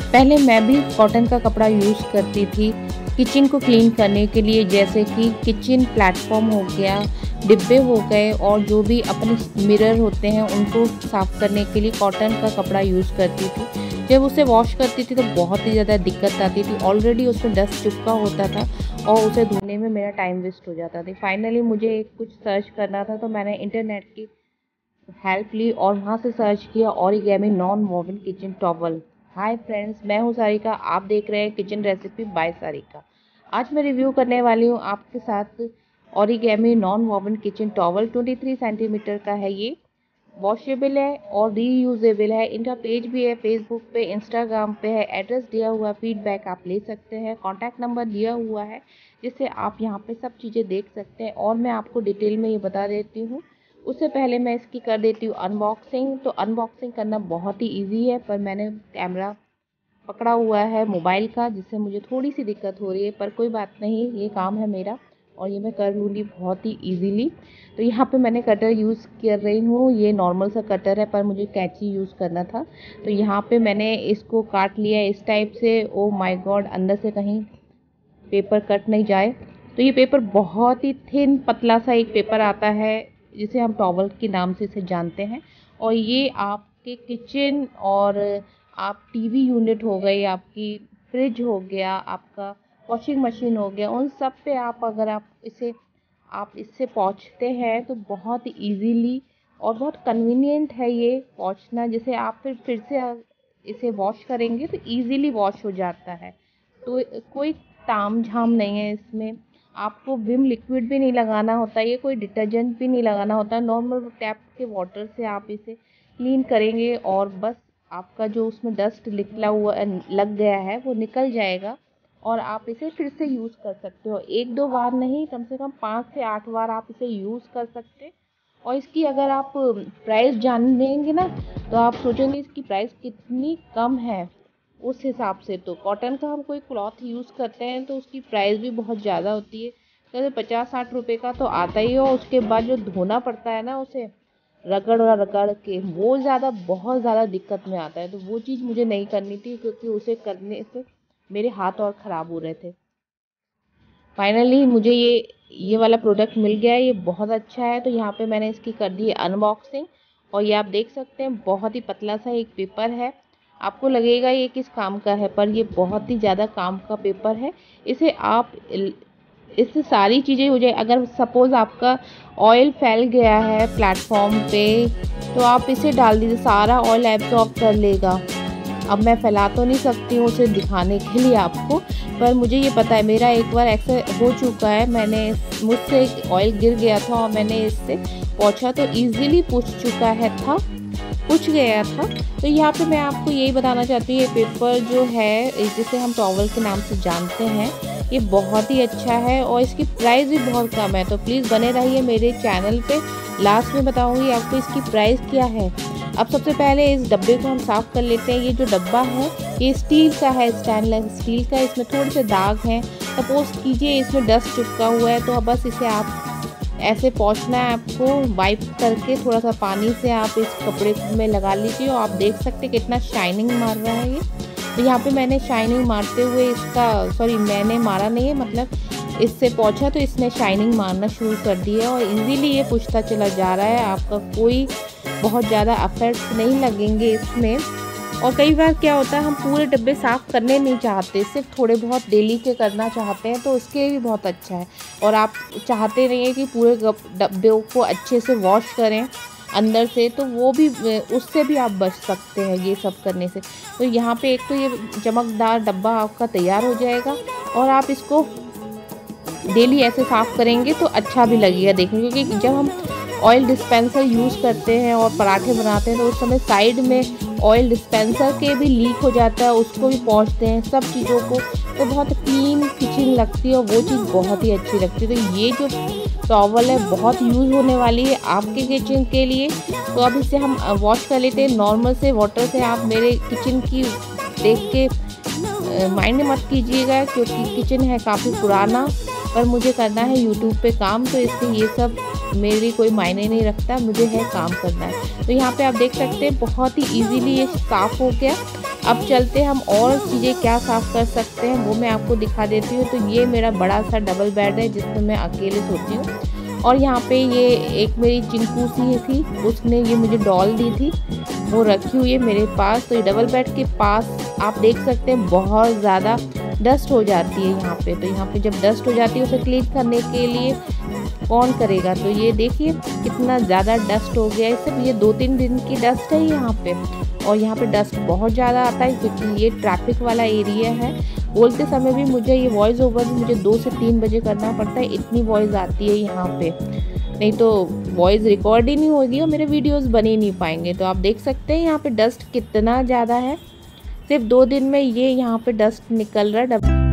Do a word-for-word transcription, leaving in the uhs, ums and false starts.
पहले मैं भी कॉटन का कपड़ा यूज़ करती थी किचन को क्लीन करने के लिए, जैसे कि किचन प्लेटफॉर्म हो गया, डिब्बे हो गए, और जो भी अपने मिरर होते हैं उनको साफ़ करने के लिए कॉटन का कपड़ा यूज़ करती थी। जब उसे वॉश करती थी तो बहुत ही ज़्यादा दिक्कत आती थी, ऑलरेडी उसमें डस्ट चिपका होता था और उसे धोने में मेरा टाइम वेस्ट हो जाता था। फाइनली मुझे कुछ सर्च करना था, तो मैंने इंटरनेट की हेल्प ली और वहाँ से सर्च किया origami non woven kitchen towel. Hi friends, मैं हूँ सारिका, आप देख रहे हैं किचन रेसिपी बाय सारिका। आज मैं रिव्यू करने वाली हूँ आपके साथ origami non woven kitchen towel. तेईस सेंटीमीटर का है ये, वॉशेबल है और रीयूजेबल है। इनका पेज भी है फेसबुक पे, इंस्टाग्राम पे है, एड्रेस दिया हुआ है, फीडबैक आप ले सकते हैं, कॉन्टैक्ट नंबर दिया हुआ है जिससे आप यहाँ पे सब चीज़ें देख सकते हैं। और मैं आपको डिटेल में ये बता देती हूँ, उससे पहले मैं इसकी कर देती हूँ अनबॉक्सिंग। तो अनबॉक्सिंग करना बहुत ही ईजी है, पर मैंने कैमरा पकड़ा हुआ है मोबाइल का, जिससे मुझे थोड़ी सी दिक्कत हो रही है, पर कोई बात नहीं, ये काम है मेरा और ये मैं कर लूँगी बहुत ही इजीली। तो यहाँ पे मैंने कटर यूज़ कर रही हूँ, ये नॉर्मल सा कटर है पर मुझे कैंची यूज़ करना था। तो यहाँ पे मैंने इसको काट लिया इस टाइप से। ओ माय गॉड, अंदर से कहीं पेपर कट नहीं जाए। तो ये पेपर बहुत ही थिन पतला सा एक पेपर आता है, जिसे हम टॉवल के नाम से इसे जानते हैं। और ये आपके किचन और आप टीवी यूनिट हो गई, आपकी फ्रिज हो गया, आपका वॉशिंग मशीन हो गया, उन सब पे आप अगर आप इसे आप इससे पोंछते हैं तो बहुत ही ईजीली और बहुत कन्वीनियंट है ये पोंछना, जिसे आप फिर फिर से इसे वॉश करेंगे तो ईजीली वॉश हो जाता है। तो कोई ताम झाम नहीं है इसमें, आपको विम लिक्विड भी नहीं लगाना होता, ये कोई डिटर्जेंट भी नहीं लगाना होता। नॉर्मल टैप के वाटर से आप इसे क्लीन करेंगे और बस आपका जो उसमें डस्ट निकला हुआ लग गया है वो निकल जाएगा और आप इसे फिर से यूज़ कर सकते हो। एक दो बार नहीं, कम से कम पाँच से आठ बार आप इसे यूज़ कर सकते हैं। और इसकी अगर आप प्राइस जान लेंगे ना तो आप सोचेंगे इसकी प्राइस कितनी कम है। उस हिसाब से तो कॉटन का हम कोई क्लॉथ यूज़ करते हैं तो उसकी प्राइस भी बहुत ज़्यादा होती है, जैसे पचास साठ रुपये का तो आता ही हो। उसके बाद जो धोना पड़ता है ना उसे रगड़ रगड़ के, वो ज़्यादा बहुत ज़्यादा दिक्कत में आता है। तो वो चीज़ मुझे नहीं करनी थी, क्योंकि उसे करने से मेरे हाथ और ख़राब हो रहे थे। फाइनली मुझे ये ये वाला प्रोडक्ट मिल गया है, ये बहुत अच्छा है। तो यहाँ पे मैंने इसकी कर दी है अनबॉक्सिंग और ये आप देख सकते हैं बहुत ही पतला सा एक पेपर है। आपको लगेगा ये किस काम का है, पर ये बहुत ही ज़्यादा काम का पेपर है। इसे आप इससे सारी चीज़ें हो जाए। अगर सपोज़ आपका ऑयल फैल गया है प्लेटफॉर्म पे तो आप इसे डाल दीजिए, सारा ऑयल एब्जॉर्ब कर लेगा। अब मैं फैला तो नहीं सकती हूँ उसे दिखाने के लिए आपको, पर मुझे ये पता है, मेरा एक बार ऐसा हो चुका है, मैंने मुझसे ऑयल गिर गया था और मैंने इससे पोंछा तो इजीली पूछ चुका है था पूछ गया था। तो यहाँ पे मैं आपको यही बताना चाहती हूँ, ये पेपर जो है जिसे हम टॉवल के नाम से जानते हैं, ये बहुत ही अच्छा है और इसकी प्राइस भी बहुत कम है। तो प्लीज़ बने रहिए मेरे चैनल पे, लास्ट में बताऊँगी आपको इसकी प्राइस क्या है। अब सबसे पहले इस डब्बे को हम साफ़ कर लेते हैं। ये जो डब्बा है ये स्टील का है, स्टेनलेस स्टील का, इसमें थोड़े से दाग हैं। सपोज कीजिए इसमें डस्ट चिपका हुआ है तो बस इसे आप ऐसे पोंछना है, आपको वाइप करके थोड़ा सा पानी से आप इस कपड़े में लगा लीजिए और आप देख सकते हैं कितना शाइनिंग मार रहा है ये। तो यहाँ पे मैंने शाइनिंग मारते हुए इसका, सॉरी मैंने मारा नहीं है, मतलब इससे पोंछा तो इसने शाइनिंग मारना शुरू कर दी है और इजीली ये पूछता चला जा रहा है। आपका कोई बहुत ज़्यादा एफर्ट्स नहीं लगेंगे इसमें। और कई बार क्या होता है, हम पूरे डब्बे साफ़ करने नहीं चाहते, सिर्फ थोड़े बहुत डेली के करना चाहते हैं, तो उसके भी बहुत अच्छा है। और आप चाहते नहीं है कि पूरे डब्बे को अच्छे से वॉश करें अंदर से, तो वो भी, उससे भी आप बच सकते हैं ये सब करने से। तो यहाँ पे एक तो ये चमकदार डब्बा आपका तैयार हो जाएगा और आप इसको डेली ऐसे साफ़ करेंगे तो अच्छा भी लगेगा देखने, क्योंकि जब हम ऑयल डिस्पेंसर यूज़ करते हैं और पराठे बनाते हैं तो उस समय साइड में ऑयल डिस्पेंसर के भी लीक हो जाता है, उसको भी पोंछते हैं सब चीज़ों को, तो बहुत क्लीन किचन लगती है और वो चीज़ बहुत ही अच्छी लगती है। तो ये जो टॉवल है बहुत यूज़ होने वाली है आपके किचन के लिए। तो अब इसे हम वॉश कर लेते हैं नॉर्मल से वाटर से। आप मेरे किचन की देख के माइंड मत कीजिएगा, क्योंकि किचन है काफ़ी पुराना, पर मुझे करना है यूट्यूब पे काम, तो इसलिए ये सब मेरी कोई मायने नहीं रखता, मुझे है काम करना है। तो यहाँ पे आप देख सकते हैं बहुत ही इजीली ये साफ़ हो गया। अब चलते हम और चीज़ें क्या साफ़ कर सकते हैं वो मैं आपको दिखा देती हूँ। तो ये मेरा बड़ा सा डबल बेड है जिसमें मैं अकेले सोती हूँ। और यहाँ पे ये एक मेरी चिंकू सी थी, उसने ये मुझे डॉल दी थी, वो रखी हुई है मेरे पास। तो ये डबल बेड के पास आप देख सकते हैं बहुत ज़्यादा डस्ट हो जाती है यहाँ पे। तो यहाँ पे जब डस्ट हो जाती है उसे क्लीन करने के लिए कौन करेगा। तो ये देखिए कितना ज़्यादा डस्ट हो गया है, सिर्फ ये दो तीन दिन की डस्ट है यहाँ पे। और यहाँ पे डस्ट बहुत ज़्यादा आता है क्योंकि ये ट्रैफिक वाला एरिया है। बोलते समय भी मुझे ये वॉइस ओवर भी मुझे दो से तीन बजे करना पड़ता है, इतनी वॉइस आती है यहाँ पे, नहीं तो वॉइस रिकॉर्ड ही नहीं होगी और मेरे वीडियोस बन ही नहीं पाएंगे। तो आप देख सकते हैं यहाँ पे डस्ट कितना ज़्यादा है, सिर्फ दो दिन में ये यहाँ पे डस्ट निकल रहा है।